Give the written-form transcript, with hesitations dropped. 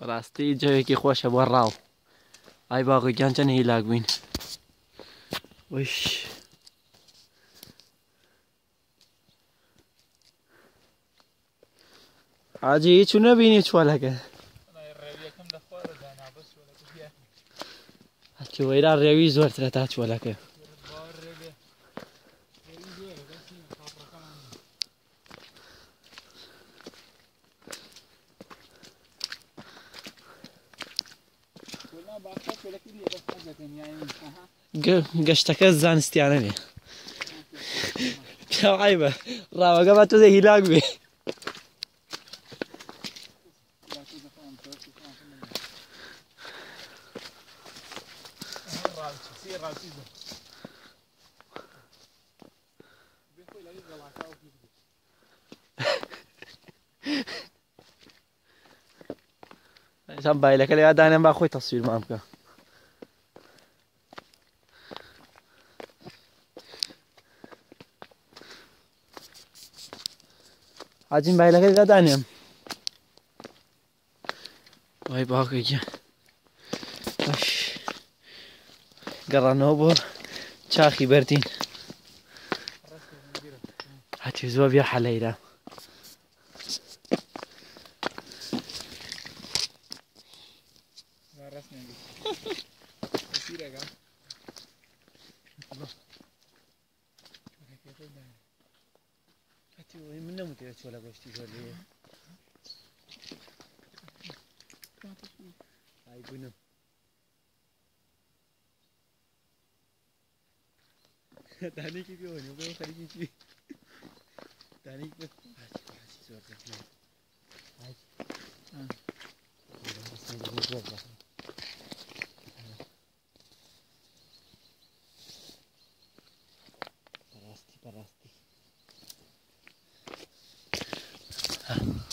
راستی جایێکی خۆشە بۆ ڕاو ئای باغیگیان چەند هیلاک بووین وش حاجی هیچ نەبینی چۆلەکە هەچی وەیرا ڕێوی زۆرترە تا چۆلەکە گەشتەکە زانستیانە نێ پێم عەیبە ڕاوەکە با تۆزێ هیلاک بێ ئەسان بایلەکە لەوێ دانێن با خۆی تەسویرمان بکە حاجیم بایلەکە لەوێ دانێم وای باوکێکیان گەڕانەوە بۆ چاخی بەردین هاتی زۆر بیا حەلەیرە من نەموتێت چۆلە گۆشتی زۆر لێیە ئای بوونم دانێکی بێوەنێ بۆ خەریکی چی دانێکی بێ زۆر زەحمەتە بەڕاستی